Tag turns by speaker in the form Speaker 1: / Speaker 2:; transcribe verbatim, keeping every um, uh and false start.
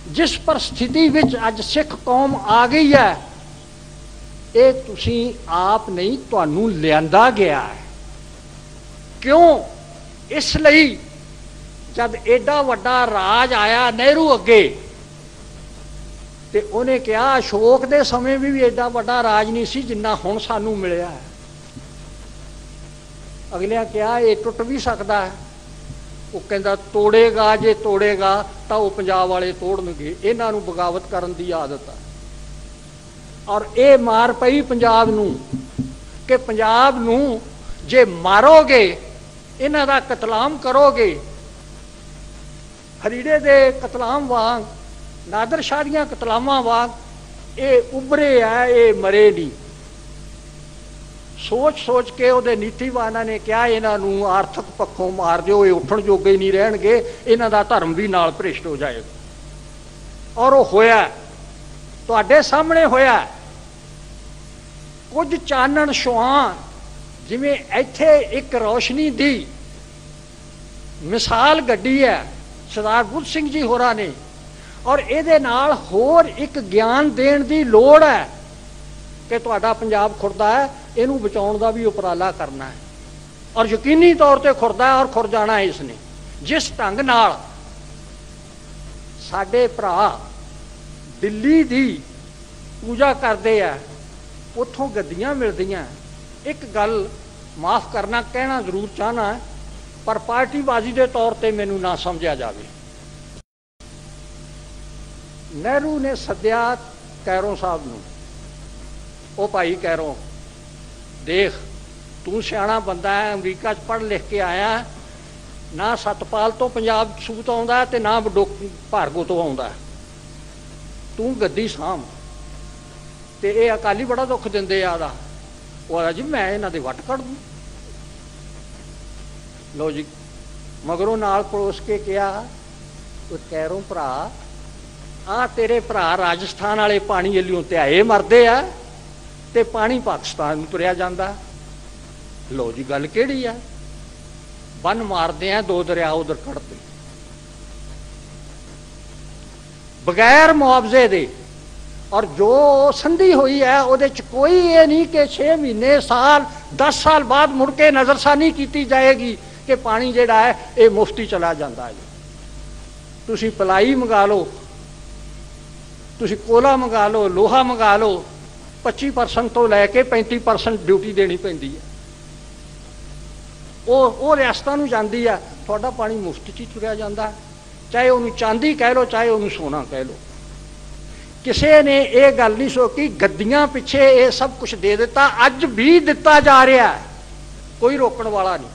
Speaker 1: जिस परिस्थिति विच अज सिख कौम आ गई है, ये तुसी आप नहीं, तुहानू लियांदा गया है। क्यों? इसलिए जब एडा वड्डा राज आया नेहरू अगे, ते उन्हें कहा अशोक दे समय भी, भी एडा वड्डा राज नहीं सी जिन्ना हुण सानू मिलिया है। अगलियां कहा यह टुट भी सकता है। वो कहता तोड़ेगा, जे तोड़ेगा तो वह पंजाब वाले तोड़नगे, इन्हां नूं बगावत करन दी आदत है। और ये मार पई पंजाब नूं कि पंजाब नूं जे मारोगे, इन्हां दा कतलाम करोगे, हरीड़े दे कतलाम वांग, नादर शाह दियां कतलामां वांग, ये उभरे है, ये मरे नहीं। सोच सोच के उहदे नीतिवानां ने कहा इन्हां नूं आर्थिक पक्षों मार दिओ, ये उठण जोगे ही नहीं रहणगे, इन्हां दा धर्म भी नाल भ्रिष्ट हो जाएगा। और वो होया, तुहाडे सामने होया। कुछ चानण छुआं जिवें इत्थे एक रोशनी दी मिसाल गड्डी है सरदार बुद्ध सिंह जी होरां ने, और इहदे नाल होर एक ज्ञान देण दी लोड़ है कि तुहाडा पंजाब खुरदा है, इहनूं बचाउण दा भी उपराला करना है। और यकीनी तौर पर खुरदा है और खुर जाना है इसने। जिस ढंग नाल साडे भरा दिल्ली दी पूजा करते हैं, उत्थों गद्दियां मिलदियां। एक गल माफ़ करना, कहना जरूर चाहना है, पर पार्टीबाजी के तौर पर मैनू ना समझा जाए। नेहरू ने सद्या कैरों साहब नूं, ओ भाई कैरों, देख तू सियाणा बंदा है, अमरीका च पढ़ लिख के आया, ना सतपाल तो पंजाब सूत आउंदा ते ना बडो भार्गो तो आउंदा, तू गद्दी साम। ते ये अकाली बड़ा दुख दिंदे आदा, वो आदा जी मैं इन्हां दे वट कढ़ दूं। लो जी, मगरों नाल पड़ोस के कहा, कैरों भरा आ तेरे भरा राजस्थान वाले पानी अलियों ध्याए मरदे आ ते पानी पाकिस्तान नूं तुरिया जांदा। लो जी गल किहड़ी आ? बन मारदे आ, दो दरिया उधर कढ़ते बगैर मुआवजे दे। और जो संधि हुई है उहदे च कोई ये नहीं कि छे महीने साल दस साल बाद मुड़ के नज़रसानी की जाएगी कि पानी जिहड़ा है ये मुफ्ती चला जाता है। तुसी पलाई मंगा लो, तुसी कोला मंगा लो, लोहा मंगा लो, पच्ची परसेंट तो लैके पैंती परसेंट ड्यूटी देनी पैंदी है। वो वो रियासतां नूं जांदी है, तुहाडा पानी मुफ्त च ही तुरिया जांदा, चाहे उन्होंने चांदी कह लो चाहे उन्होंने सोना कह लो। किसी ने यह गल नहीं सोची गद्दियां पिछे ये सब कुछ दे दिता, अज भी दिता जा रहा है, कोई रोकण वाला नहीं।